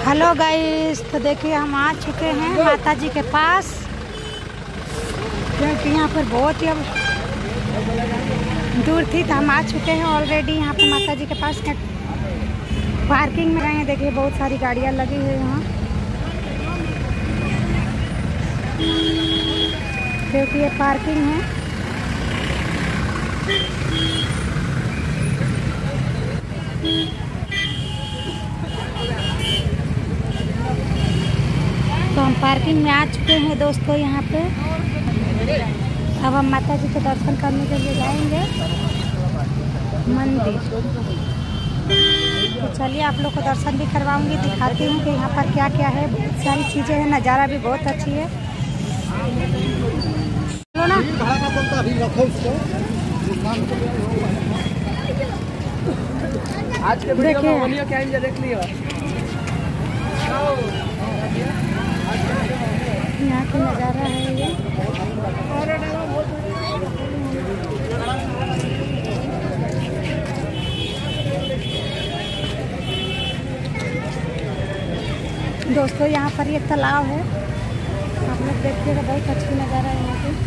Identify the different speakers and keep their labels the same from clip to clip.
Speaker 1: Hello guys, तो देखिए हम आ चुके हैं माता जी के पास, क्योंकि यहाँ पर बहुत ही अब दूर थी तो हम आ चुके हैं ऑलरेडी यहाँ पर माता जी के पास। पार्किंग में गए, देखिए बहुत सारी गाड़ियाँ लगी हुई यहाँ, क्योंकि ये पार्किंग है। तो हम पार्किंग में आ चुके हैं दोस्तों यहाँ पे। अब हम माता जी के दर्शन करने के लिए जाएंगे मंदिर। तो चलिए आप लोग को दर्शन भी करवाऊंगी, दिखाती हूँ कि यहाँ पर क्या क्या है। बहुत सारी चीज़ें हैं, नज़ारा भी बहुत अच्छी है। चलो ना,
Speaker 2: आज के वीडियो क्या देख लियो।
Speaker 1: यहाँ का नज़ारा है ये। दोस्तों यहाँ पर ये तालाब है, आप लोग देखिएगा, बहुत अच्छी नज़ारा है यहाँ पे।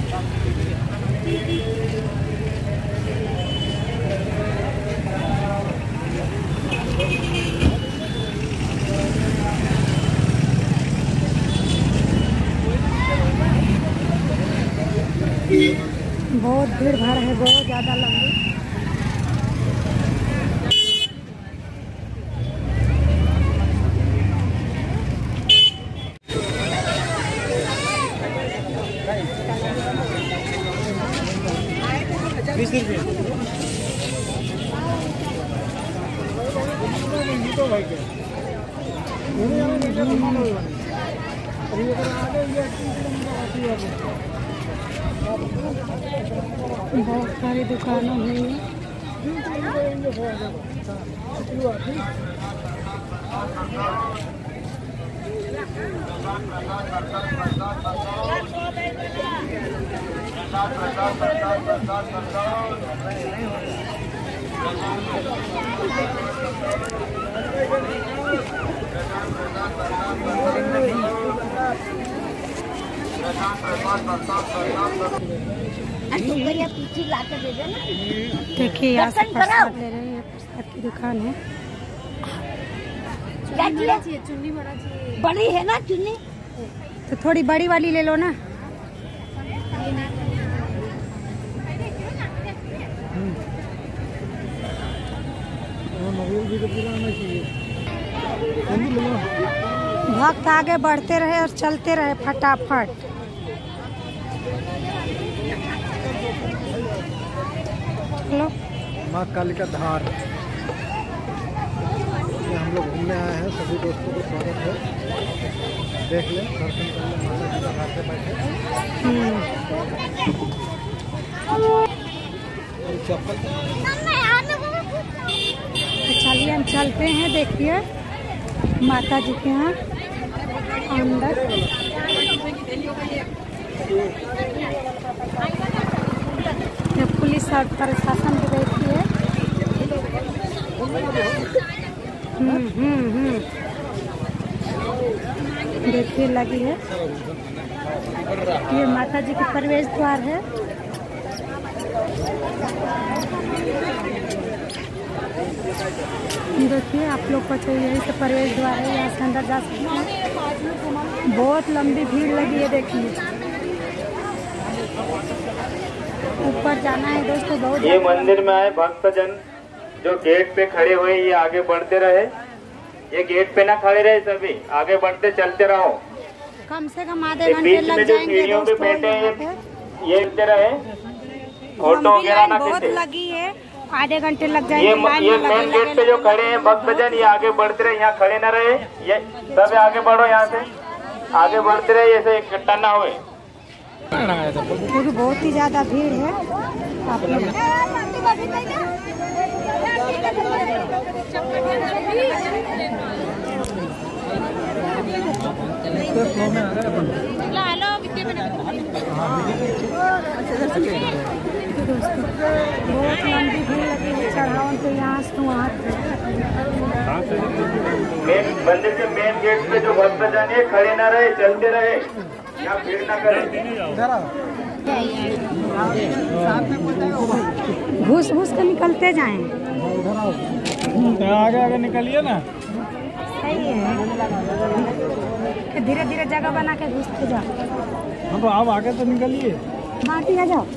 Speaker 1: बहुत भीड़ भाड़ है, बहुत ज़्यादा लंबी। बहुत सारी दुकानें हैं। देखिए यहाँ से प्रसाद ले रहे हैं, प्रसाद की दुकान है।
Speaker 3: चुन्नी बड़ी है ना चुन्नी,
Speaker 1: तो थोड़ी बड़ी वाली ले लो ना। भक्त आगे बढ़ते रहे और चलते रहे फटाफट। हेलो,
Speaker 2: माँ काली का धार, हम लोग घूमने आए हैं। सभी दोस्तों को स्वागत है। देख लें, दर्शन कर लें माता जी का घर से बैठे। चप्पल
Speaker 1: तो चलिए हम चलते हैं, देखिए माता जी के यहाँ अंदर। ये पुलिस और प्रशासन भी रहती है। देखिए लगी है, ये माता जी के प्रवेश द्वार है। देखिए आप लोग को चाहिए, यही से प्रवेश द्वार है, यहाँ से अंदर जा सकते हैं। बहुत लंबी भीड़ लगी है, देखिए ऊपर जाना है दोस्तों। बहुत
Speaker 4: ये मंदिर में आए भक्तजन जो गेट पे खड़े हुए, ये आगे बढ़ते रहे। ये गेट पे ना खड़े रहे, सभी आगे बढ़ते चलते रहो।
Speaker 1: कम से कम आधे घंटे लग जाएंगे दोस्तों।
Speaker 4: ये रहे, फोटो वगैरह ना
Speaker 1: बहुत लगी है, आधे घंटे लग जाएंगे।
Speaker 4: ये मेन गेट पे जो खड़े हैं भक्तजन, ये आगे बढ़ते रहे, यहाँ खड़े न रहे। ये सब आगे बढ़ो, यहाँ से आगे बढ़ते रहे, ऐसे इकट्ठा ना हुए,
Speaker 1: क्योंकि बहुत ही ज्यादा भीड़ है। आप लोग बहुत लंबी भीड़ लगी है चढ़ावन पे, यहाँ से वहाँ।
Speaker 4: मंदिर के मेन गेट पे जो भक्तजन है खड़े न रहे, चलते रहे, यहाँ भीड़ न करें।
Speaker 1: घुस घुस के निकलते जाएं।
Speaker 2: आगे आगे निकलिए ना।
Speaker 1: सही है, धीरे धीरे जगह बना के घुसते जाओ।
Speaker 2: हाँ तो आप आगे तो निकलिए।
Speaker 1: बाकी आ जाओ।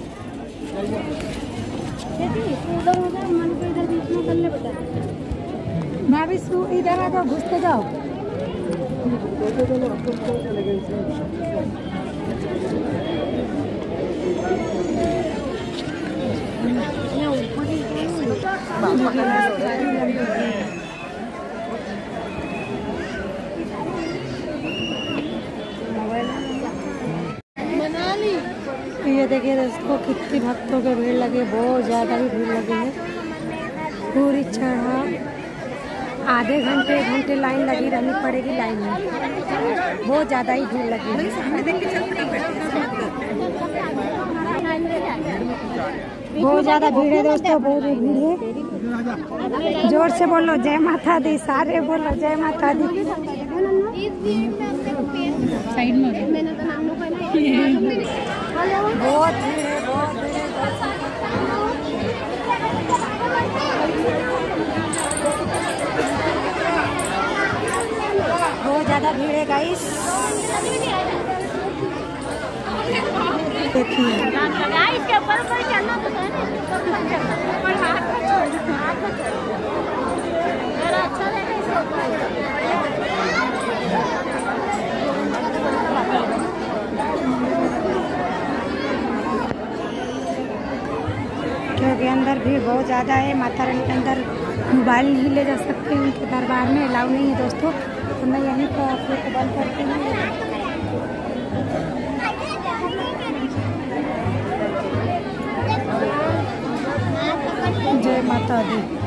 Speaker 1: इधर हो जाओ, मन को इधर बीच में कर ले बेटा। भाभी इधर आ जाओ, घुसते जाओ। ये देखिए दोस्तों कितनी भक्तों के भीड़ लगी, बहुत ज़्यादा ही भीड़ लगी है। पूरी चढ़ा आधे घंटे 1 घंटे लाइन लगी रहनी पड़ेगी, लाइन में बहुत ज़्यादा ही भीड़ लगी है। बहुत ज़्यादा भीड़ है दोस्तों, बहुत भीड़ है। जोर से बोलो जय माता दी, सारे बोलो जय माता दी। साइड में बहुत भीड़ है, बहुत भीड़ है। बहुत ज़्यादा भीड़ है गाइस, देखिए। इसके ऊपर चलना तो है ना, अच्छा क्योंकि अंदर भीड़ बहुत ज़्यादा है। माता रानी के अंदर मोबाइल नहीं ले जा सकते, उनके दरबार में अलाउ नहीं है दोस्तों। तो मैं यहीं पर आप लोग को बंद करती हूँ। जय माता दी।